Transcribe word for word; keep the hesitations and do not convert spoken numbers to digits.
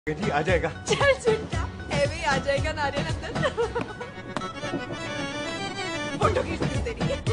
जी आ जाएगा। चल चिंटा हैवी आ जाएगा नारियल अंदर। फोटो खींच तेरी।